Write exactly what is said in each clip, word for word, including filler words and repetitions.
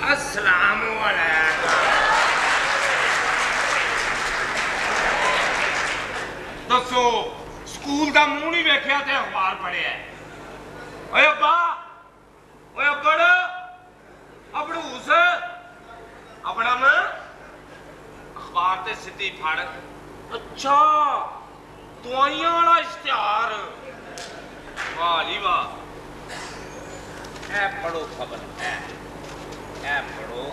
अस्सलाम वालेकुम। दसो स्कूल का मुंह नहीं वेख्या ते अखबार पढ़िया? ओए अब्बा, ओए अब्बड़, अबड़ूस, अबड़म, अखबार ते सीधी फड़। अच्छा दवाइयां वाला इश्तिहार, वाह जी वाह। ऐ पढ़ो खबर, ऐ ऐ पढ़ो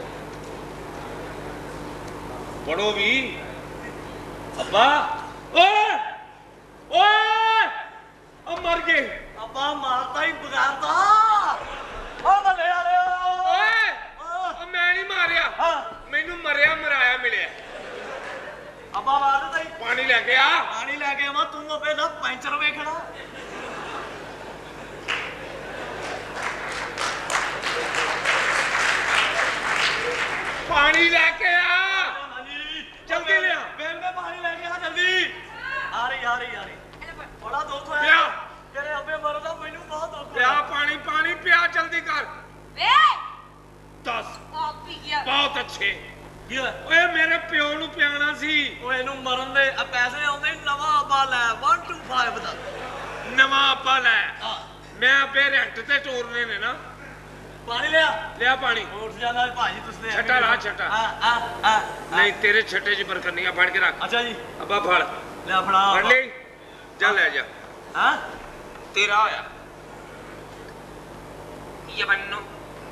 पढ़ो भी। अब्बा ओए ओए अब मर गए। अब्बा मारता ही बगारता। ओ बल्ले वाले ओए ओ मैं नहीं मारिया, मैनू मरिया मराया मिले। अब्बा मारता ही। पानी लेके आ। पानी लेके आवा तू अबे ना पंचर वेखना। पानी लेके आ जल्दी ले आ। बेल में पानी लेके आ जल्दी। आ रही आ रही आ रही। बड़ा दुख होया पिया तेरे अबे मरदा मैनू बहुत दुख पिया पानी पानी पिया जल्दी कर। वे दस आप पी गया। बहुत अच्छे। ओए मेरे प्यो नू पियाना सी। ओए इनू मरन दे आ पैसे आउंदे नवा अब्बा ले वन टू फाइव दा नवा अब्बा ले। मैं अबे रेंट ते टोरने ने ना। पानी ले आ ले आ पानी। उठ जाना भाजी तुसने छट्टा ला छट्टा। हां हां हां नहीं तेरे छट्टे च बरकत नहीं है, फड़ के रख। अच्छा जी अब्बा फड़ ले फड़ा फड़ ले जा ले जा। हां तेरा होया ये बन्नो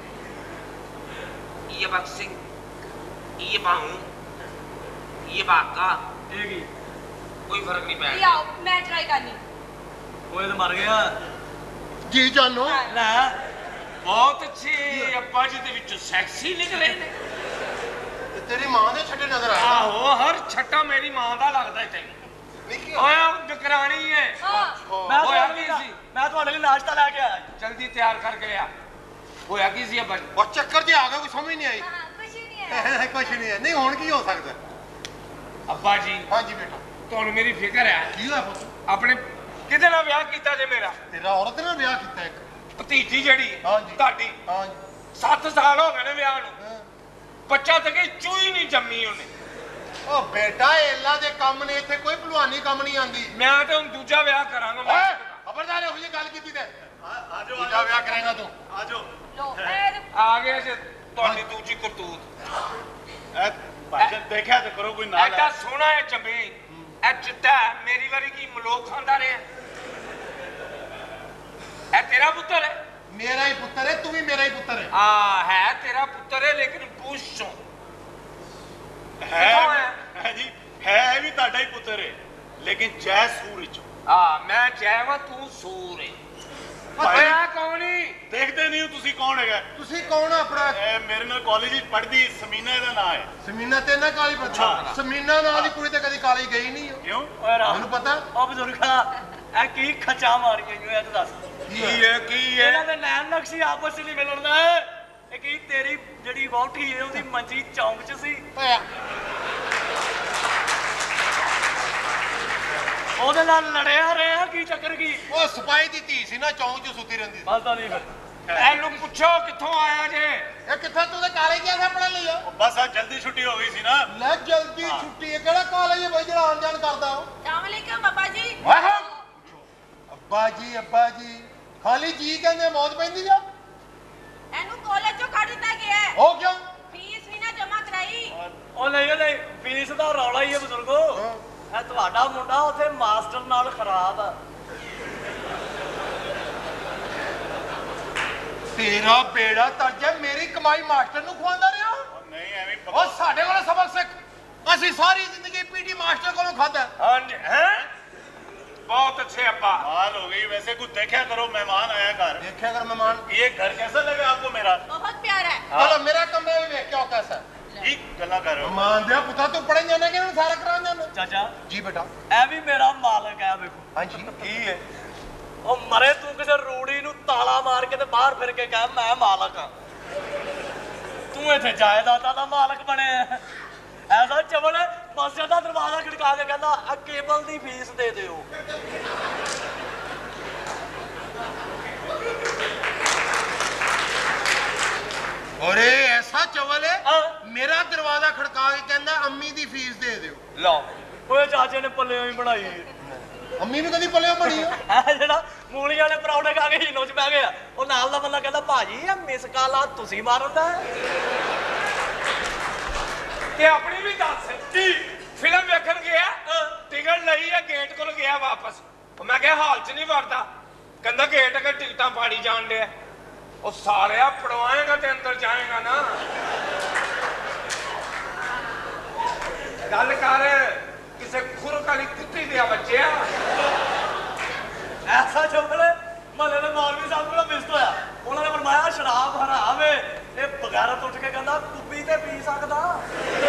ये बक्सिंग ये बाहू ये बाका ठीक ही कोई फर्क नहीं पड़ा। आओ मैं ट्राई करनी। ओए तो मर गया जी जानो ले बहुत अच्छे अब्बा जी दे विचों सैक्सी निकले ने। तेरी मां दे छट्टे नजर आए। आहो हर छट्टा मेरी मां दा लगदा है तैनू। निकी ओए डकरानी है। हां मैं होया तो की सी? मैं तुम्हारे लिए नाश्ता लेके आया जल्दी तैयार कर गया। होया की सी अब्बा जी? और चक्कर जे आ गया कोई समझ नहीं आई। हां कुछ नहीं है। कुछ नहीं है। नहीं हुण की हो सकदा? अब्बा जी हां जी बेटा तुहानू मेरी फिक्र है। की होया पुੱਤ? अपने किदे नाल ब्याह कीता जे मेरा? तेरा औरत ने ब्याह कीता एक। भतीजी जड़ी हां जी ਤੁਹਾਡੀ हां जी सत्त साल हो गए ने ब्याह नू। बच्चा ते कि चूही नहीं जम्मी ਉਹਨੇ। ओ बेटा एला दे काम ने इथे कोई भलवानी काम नहीं आंदी। मैं तो हुण दूजा ब्याह करांगा। ओए खबरदार हो जी गल कीती ते। आ जाओ दूजा ब्याह करेगा तू। आ जाओ लो ए आ गया जे ਤੁਹਾਡੀ ਦੂਜੀ ਕਰਤੂਤ। ए भाजन देखा तो करो कोई ना ਐਡਾ ਸੋਹਣਾ ਹੈ ਜੰਮੇ ਇਹ ਚਿੱਟਾ ਮੇਰੀ ਵਾਰੀ ਕੀ ਮਲੋਕ ਖਾਂਦਾ ਰਿਹਾ। ਇਹ ਤੇਰਾ ਪੁੱਤਰ ਹੈ? मेरा ही पुत्र है, तू भी मेरा ही पुत्र है। आ है तेरा पुत्र है लेकिन पूछ चो है है जी है भी ਤੁਹਾਡਾ ਹੀ ਪੁੱਤਰ ਹੈ लेकिन जय सूर चो। आ मैं जय वा तू सूर है। ओए आ कौन ही देखते नहीं हो तुसी कौन है? तुसी कौन है अपना? ए मेरे नाल कॉलेज ਵਿੱਚ ਪੜਦੀ ਸਮੀਨਾ ਇਹਦਾ ਨਾਮ ਹੈ। ਸਮੀਨਾ ਤੇ ਨਾ ਕਾਲੀ ਪੱਛਾ। ਸਮੀਨਾ ਨਾਲ ਦੀ ਕੁੜੀ ਤੇ ਕਦੀ ਕਾਲੀ ਗਈ ਨਹੀਂ। ਕਿਉਂ? ਓਏ ਰਾਮ ਮੈਨੂੰ ਪਤਾ ਉਹ ਬਜ਼ੁਰਗਾ ਇਹ ਕੀ ਖਚਾ ਮਾਰੀਆਂ ਜੋ ਇਹ ਤੂੰ ਦੱਸ की है की है? ਇਹਨਾਂ ਦੇ ਨੈਣ ਨਕਸ਼ੀ ਆਪਸ ਵਿੱਚ ਨਹੀਂ ਮਿਲਣ ਦਾ। ਇਹ ਕੀ ਤੇਰੀ ਜਿਹੜੀ ਵਹੁਟੀ ਹੈ ਉਹਦੀ ਮੰਜੀ ਚੌਂਕ 'ਚ ਸੀ। ਹੋਇਆ ਉਹਦੇ ਨਾਲ ਲੜਿਆ ਰਿਹਾ ਕੀ ਚੱਕਰ ਕੀ? ਉਹ ਸਪਾਈ ਦੀ ਧੀ ਸੀ ਨਾ ਚੌਂਕ 'ਚ ਸੁੱਤੀ ਰਹਿੰਦੀ ਸੀ। ਪਤਾ ਨਹੀਂ ਫਿਰ ਇਹਨੂੰ ਪੁੱਛੋ ਕਿੱਥੋਂ ਆਇਆ ਜੇ? ਇਹ ਕਿੱਥੇ ਤੂੰ ਤੇ ਕਾਲੇ ਗਿਆ ਸੀ ਪੜਨ ਲਈ? ਬਸ ਆ ਜਲਦੀ ਛੁੱਟੀ ਹੋ ਗਈ ਸੀ ਨਾ। ਲੈ ਜਲਦੀ ਛੁੱਟੀ ਹੈ ਕਿਹੜਾ ਕਾਲਜ ਹੈ ਬਈ ਜਿਹੜਾ ਆਉਣ ਜਾਣ ਕਰਦਾ ਉਹ? अस्सलाम वालेकुम बाबा जी। ਵਾਹ ਅੱਬਾ ਜੀ ਅੱਬਾ ਜੀ ਖਾਲੀ ਜੀ ਕਹਿੰਦੇ ਮੌਤ ਪੈਂਦੀ ਜਾ। ਇਹਨੂੰ ਕਾਲਜ ਚੋਂ ਕੱਢ ਦਿੱਤਾ ਗਿਆ ਹੈ। ਉਹ ਕਿਉਂ? ਫੀਸ ਵੀ ਨਾ ਜਮ੍ਹਾਂ ਕਰਾਈ। ਉਹ ਨਹੀਂ ਨਹੀਂ ਫੀਸ ਦਾ ਰੌਲਾ ਹੀ ਹੈ ਬਜ਼ੁਰਗੋ। ਇਹ ਤੁਹਾਡਾ ਮੁੰਡਾ ਉੱਥੇ ਮਾਸਟਰ ਨਾਲ ਖਰਾਬ ਆ। ਤੇਰਾ ਬੇੜਾ ਤਰਜਾ ਮੇਰੀ ਕਮਾਈ ਮਾਸਟਰ ਨੂੰ ਖਵਾਉਂਦਾ ਰਿਹਾ। ਨਹੀਂ ਐਵੇਂ ਉਹ ਸਾਡੇ ਕੋਲ ਸਬਕ ਸਿੱਖ। ਅਸੀਂ ਸਾਰੀ ਜ਼ਿੰਦਗੀ ਪੀਟੀ ਮਾਸਟਰ ਕੋਲੋਂ ਖਾਦਾ। हाँ जी हैं बहुत अच्छे अब्बा। हाल हो गई। वैसे कुछ देखा करो मेहमान आया घर। देखिया कर मेहमान। ये घर कैसा लगा आपको मेरा? बहुत प्यारा है। चलो मेरा कमरा भी देख क्या कैसा है। ठीक गल्ला कर रहे हो। मान दिया पुत्रा तू पढ़न जाने के सारा करा जाना। चाचा जी बेटा। ए भी मेरा मालक है देखो। हाँ जी की है ਉਹ ਮਰੇ ਤੂੰ ਕਿਸੇ ਰੂੜੀ ਨੂੰ ਤਾਲਾ ਮਾਰ ਕੇ ਤੇ ਬਾਹਰ ਫਿਰ ਕੇ ਕਹਿ ਮੈਂ ਮਾਲਕ ਆ। ਤੂੰ ਇੱਥੇ ਜਾਇਦਾਦਾਂ ਦਾ ਮਾਲਕ ਬਣਿਆ। ਐਸਾ ਚਵਲ ਮਸਜਿਦ ਦਾ ਦਰਵਾਜ਼ਾ ਖੜਕਾ ਕੇ ਕਹਿੰਦਾ ਆ ਕੇਬਲ ਦੀ ਫੀਸ ਦੇ ਦਿਓ। अरे ऐसा ਆਇਆ ਦਰਵਾਜ਼ਾ ਖੜਕਾ ਕੇ ਕਹਿੰਦਾ ਅੰਮੀ ਦੀ ਫੀਸ ਦੇ ਦਿਓ। ਲਓ ਓਏ ਚਾਚੇ ਨੇ ਪੱਲਿਓਂ ਹੀ ਬਣਾਈ ਅੰਮੀ ਨੂੰ ਕਦੀ ਪੱਲਿਓਂ ਬਣੀ ਆ? ਇਹ ਜਿਹੜਾ ਮੂਲੀਆਂ ਵਾਲੇ ਪਰੌਂਠੇ ਖਾ ਕੇ ਹੀਨੋ ਚ ਪੈ ਗਿਆ ਉਹ ਨਾਲ ਦਾ ਬੰਦਾ ਕਹਿੰਦਾ ਭਾਜੀ ਇਹ ਮਿਸ ਕਾਲਾ ਤੁਸੀਂ ਮਾਰਦਾ ਤੇ ਆਪਣੀ ਵੀ ਦੱਸ ਕੀ ਫਿਲਮ ਵੇਖਣ ਗਿਆ ਟਿਕਟ ਲਈ ਆ ਗੇਟ ਕੋਲ ਗਿਆ ਵਾਪਸ ਉਹ ਮੈਂ ਕਿਹਾ ਹਾਲ ਚ ਨਹੀਂ ਵੜਦਾ ਕਹਿੰਦਾ ਗੇਟ ਅਗੇ ਟਿਕਟਾਂ ਪਾੜੀ ਜਾਣ ਡਿਆ ਉਹ ਸਾਲਿਆ ਪੜਵਾਏਗਾ ਤੇ ਅੰਦਰ ਜਾਏਗਾ ਨਾ ਗੱਲ ਕਰ ਕਿਸੇ ਖੁਰਕ ਵਾਲੀ ਕੁੱਤੀ ਦੇ ਬੱਚਿਆ ਐਸਾ ਚੁੱਪਲੇ ਮਹੱਲੇ ਦੇ ਮੌਲਵੀ ਸਾਹਿਬ ਕੋਲ ਮਿਸ ਹੋਇਆ ਉਹਨਾਂ ਨੇ ਫਰਮਾਇਆ ਸ਼ਰਾਬ ਹਰਾਮ ਏ ਇਹ ਬਗੈਰਤ ਉੱਠ ਕੇ ਕਹਿੰਦਾ ਕੁੱਪੀ ਤੇ ਪੀ ਸਕਦਾ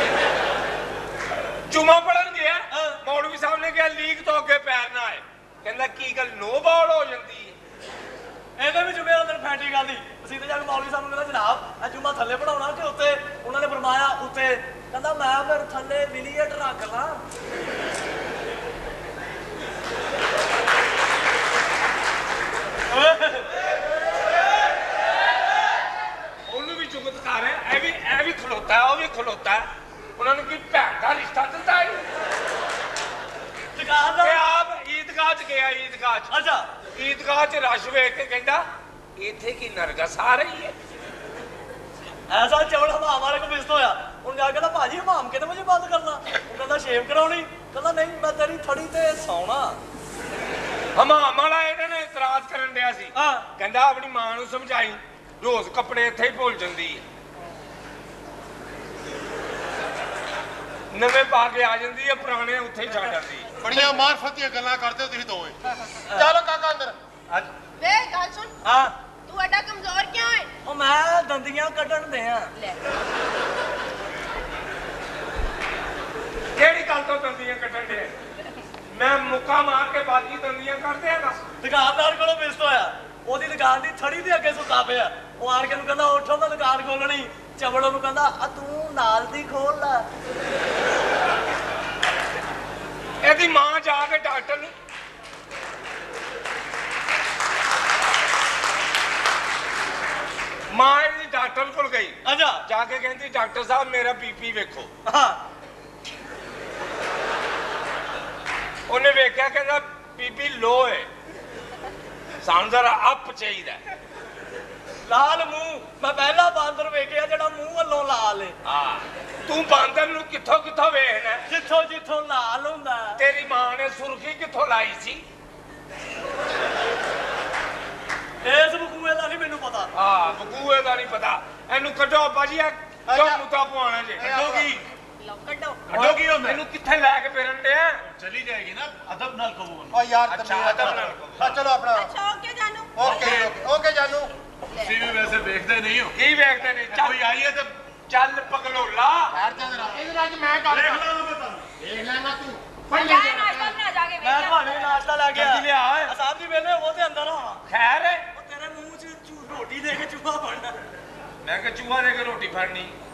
ਜੁਮਾ ਪੜਨ ਗਿਆ ਮੌਲਵੀ ਸਾਹਿਬ ਨੇ ਕਿਹਾ ਲੀਕ ਤੋਂ ਅੱਗੇ ਪੈਰ ਨਾ ਆਏ ਕਹਿੰਦਾ ਕੀ ਗੱਲ ਨੋ ਬਾਲ ਹੋ ਜਾਂਦੀ ਹੈ ਇਹਦੇ ਵੀ ਜੁਮੇ ਅੰਦਰ ਫੈਂਟੀ ਗੱਲ ਦੀ ਅਸੀਂ ਤੇ ਜਾ ਕੇ ਮੌਲਵੀ ਸਾਹਿਬ ਨੂੰ ਕਹਿੰਦਾ ਜਨਾਬ ਇਹ ਜੁਮਾ ਥੱਲੇ ਪੜਾਉਣਾ ਕਿ ਉੱਤੇ ਉਹਨਾਂ ਨੇ ਫਰਮਾਇਆ ਉੱਤੇ ਕਹਿੰਦਾ ਮੈਂ ਫਿਰ ਥੱਲੇ ਵਿਲੀਅਟ ਰੱਖ ਲਾਂ ਉਹਨੂੰ ਵੀ ਜੁਗਤ ਕਰ ਰਿਹਾ ਇਹ ਵੀ ਇਹ ਵੀ ਖਲੋਤਾ ਉਹ ਵੀ ਖਲੋਤਾ ਉਹਨਾਂ ਨੂੰ ਕੀ ਭੈਣ ਦਾ ਰਿਸ਼ਤਾ ਦਿੰਦਾ ਹੈ ਦੁਕਾਨਦਾਰ ਆਪ ਈਦਗਾਹ ਚ ਗਿਆ ਈਦਗਾਹ ਚ ਅੱਛਾ ਈਦਗਾਹ ਚ ਰਸ਼ ਵੇਖ ਕੇ ਕਹਿੰਦਾ ਇੱਥੇ ਕੀ ਨਰਗਸ ਆ ਰਹੀ ਹੈ ਐਸਾ ਚਵਲ ਹਮਾਮ ਵਾਲੇ ਕੋ ਮਿਸ ਹੋਇਆ ਹੁਣ ਜਾ ਕੇ ਕਹਿੰਦਾ ਭਾਜੀ ਹਮਾਮ ਕਿੰਨੇ ਵਜੇ ਬੰਦ ਕਰਨਾ ਉਹ ਕਹਿੰਦਾ ਸ਼ੇਵ ਕਰਾਉਣੀ ਕਹਿੰਦਾ ਨਹੀਂ ਮੈਂ ਤੇਰੀ ਥੜੀ ਤੇ ਸੌਣਾ ਹਮਾਮ ਵਾਲਾ ਇਹਨਾਂ ਨੇ ਇਤਰਾਜ਼ ਕਰਨ ਡਿਆ ਸੀ ਹਾਂ ਕਹਿੰਦਾ ਆਪਣੀ ਮਾਂ ਨੂੰ ਸਮਝਾਈ ਰੋਜ਼ ਕੱਪੜੇ ਇੱਥੇ ਹੀ ਭੁੱਲ ਜਾਂਦੀ ਹੈ ਨਵੇਂ ਪਾ ਕੇ ਆ ਜਾਂਦੀ ਹੈ ਪੁਰਾਣੇ ਉੱਥੇ ਹੀ ਛੱਡ ਜਾਂਦੀ ਹੈ ਬੜੀਆਂ ਮਾਰਫਤ ਦੀਆਂ ਗੱਲਾਂ ਕਰਦੇ ਹੋ ਤੁਸੀਂ ਦੋਵੇਂ ਚਲੋ ਕਾਕਾ ਅੰਦਰ ਵੇ ਗੱਲ ਸੁਣ ਹਾਂ ਤੂੰ ਐਡਾ ਕਮਜ਼ੋਰ ਕਿਉਂ ਹੈ ਉਹ ਮੈਂ ਦੰਦੀਆਂ ਕੱਢਣ ਦੇ ਆ ਲੈ ਕਿਹੜੀ ਗੱਲ ਤੋਂ ਦੰਦੀਆਂ ਕੱਢਣ ਦੇ ਮੈਂ ਮੁੱਕਾ ਮਾਰ ਕੇ ਬਾਕੀ ਦੰਦੀਆਂ ਕੱਢ ਦਿਆਂਗਾ ਦੁਕਾਨਦਾਰ ਕੋਲੋਂ ਮਿਸ ਹੋਇਆ ਉਹਦੀ ਦੁਕਾਨ ਦੀ ਥੜੀ ਦੇ ਅੱਗੇ ਸੁੱਤਾ ਪਿਆ ਉਹ ਆਣ ਕੇ ਨੂੰ ਕਹਿੰਦਾ ਉੱਠੋ ਮੈਂ ਦੁਕਾਨ ਖੋਲਣੀ ਚਵੜ ਉਹਨੂੰ ਕਹਿੰਦਾ ਆ ਤੂੰ ਨਾਲ ਦੀ ਖੋਲ ਲੈ ਇਹਦੀ ਮਾਂ ਜਾ ਕੇ ਡਾਕਟਰ ਨੂੰ ਮਾਂ ਇਹਦੀ ਡਾਕਟਰ ਕੋਲ ਗਈ ਅੱਛਾ ਜਾ ਕੇ ਕਹਿੰਦੀ ਡਾਕਟਰ ਸਾਹਿਬ ਮੇਰਾ ਬੀਪੀ ਵੇਖੋ ਹਾਂ ਉਹਨੇ ਵੇਖਿਆ ਕਹਿੰਦਾ ਬੀਪੀ ਲੋ ਹੈ ਸਾਨੂੰ ਜ਼ਰਾ ਅਪ ਚਾਹੀਦਾ ਲਾਲ ਮੂੰਹ ਮੈਂ ਪਹਿਲਾ ਬਾਂਦਰ ਵੇਖਿਆ ਜਿਹੜਾ ਮੂੰਹ ਵੱਲੋਂ ਲਾਲ ਏ ਹਾਂ ਤੂੰ ਬਾਂਦਰ ਨੂੰ ਕਿੱਥੋਂ ਕਿੱਥੋਂ ਵੇਖਣਾ ਜਿੱਥੋਂ ਜਿੱਥੋਂ ਲਾਲ ਹੁੰਦਾ ਤੇਰੀ ਮਾਂ ਨੇ ਸੁਰਖੀ ਕਿੱਥੋਂ ਲਾਈ ਸੀ ਇਸ ਬਕੂਏ ਦਾ ਨਹੀਂ ਮੈਨੂੰ ਪਤਾ ਹਾਂ ਬਕੂਏ ਦਾ ਨਹੀਂ ਪਤਾ ਇਹਨੂੰ ਕੱਢੋ ਅੱਬਾ ਜੀ ਇਹ ਕਿਉਂ ਮੁੱਦਾ ਪਵਾਉਣਾ ਜੇ ਕੱਢੋ ਕੀ ਲਓ ਕੱਢੋ ਕੱਢੋ ਕੀ ਹੁੰਦਾ ਇਹਨੂੰ ਕਿੱਥੇ ਲੈ ਕੇ ਫਿਰਨ ਡਿਆ ਚਲੀ ਜਾਏਗੀ ਨਾ ਅਦਬ ਨਾਲ ਕਹੋ ਓ ਯਾਰ ਅੱਛਾ, ਤਮੀਜ਼ ਅਦਬ ਨਾਲ। ਹਾਂ ਚਲੋ ਆਪਣਾ ਅੱਛਾ ਓਕੇ ਜਾਨੂ ਓਕੇ ਓਕੇ ਓਕੇ ਜਾਨੂ ਤੁਸੀਂ ਵੀ ਵੈਸੇ ਵੇਖਦੇ ਨਹੀਂ ਹੋ ਕੀ ਵੇਖਦੇ ਨੇ ਚੱਲ ਕੋਈ ਆਈ ਹੈ ਤੇ ਚੱਲ ਪਗਲੋਲਾ ਯਾਰ ਚੱਲ ਰਾ ਇਹਦੇ ਅੱਜ ਮੈਂ ਗੱਲ ਦੇਖ ਕਰ ਲਾਂ ਮੈਂ ਤੁਹਾਨੂੰ ਦੇਖ ਲੈਣਾ ਤੂੰ ਫੜ ਲੈ ਜਾਏ ਨਾਸ਼ਤਾ ਬਣਾ ਜਾ ਕੇ ਮੈਂ ਵੇਖ ਤੁਹਾਨੂੰ ਵੀ ਨਾਸ਼ਤਾ ਲੈ ਕੇ ਜਲਦੀ ਲਿਆ ਓਏ। ਆ ਸਾਹਿਬ ਜੀ ਵੇਲੇ ਉਹ ਤੇ ਅੰਦਰ ਆ ਖੈਰ ਹੈ ਉਹ ਤੇਰੇ ਮੂੰਹ 'ਚ ਚੂ- ਰੋਟੀ ਦੇ ਕੇ ਚੂਹਾ ਬਣਨਾ ਮੈਂ ਕਿ ਚੂਹਾ ਦੇ ਕੇ ਰੋਟੀ ਫੜਨੀ